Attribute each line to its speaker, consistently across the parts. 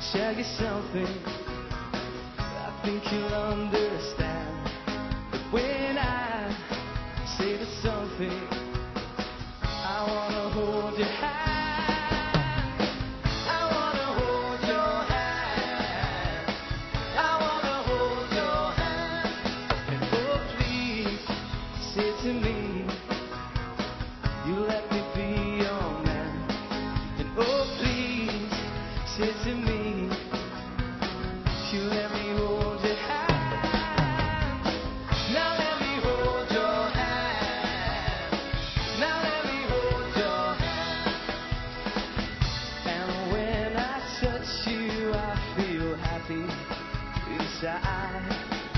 Speaker 1: tell you something, I think you'll understand that when I say there's something, I wanna hold your hand. I wanna hold your hand. I wanna hold your hand. And oh please, say to me, you let me be your man. And oh please, say to me, you let me hold your hand. Now let me hold your hand. Now let me hold your hand. And when I touch you, I feel happy inside.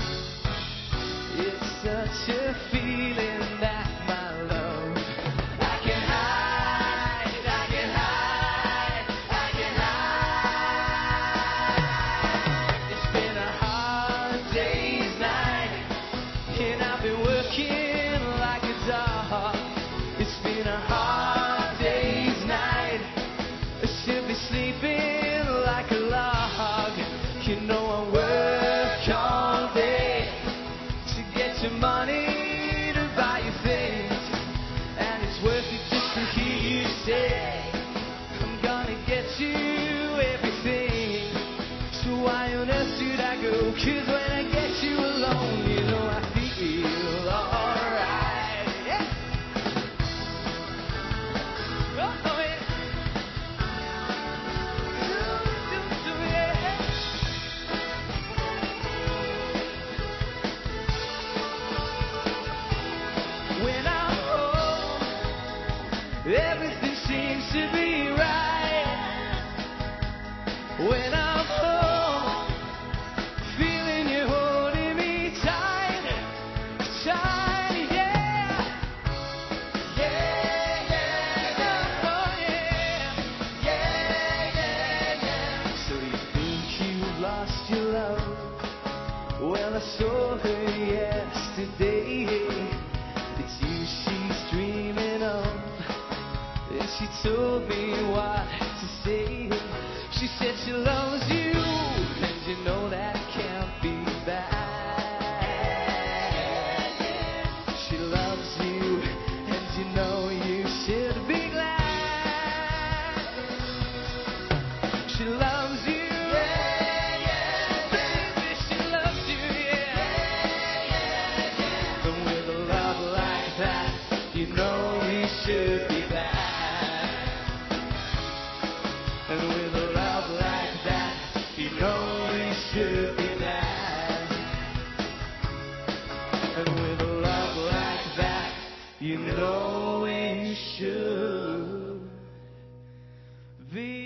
Speaker 1: It's such a feeling that my love I can hide, I can hide, I can hide. It's been a hard day's night, and I've been working like a dog. It's been a hard day's night, I should be sleeping like a log. You know I work all day to get your money to buy you things, and it's worth it just to hear you say, I'm gonna get you everything. So why on earth did I go? 'Cause when I get you alone, you know I feel alright. Yeah. Oh, yeah. Yeah. When I'm home, everything seems to be right. When I'm home, feeling you holding me tight, tight, yeah. Yeah, yeah, oh yeah. Yeah, yeah, yeah. So you think you've lost your love? Well, I saw her yesterday. It's you she's dreaming of, and she told me what to say. She said she loves you, and you know that can't be bad. She loves you, and you know you should be glad. She loves you, baby, she loves you, yeah. And with a love like that, you know we should be glad. And with a love like that, you know we should be glad. And with a love like that, you know we should be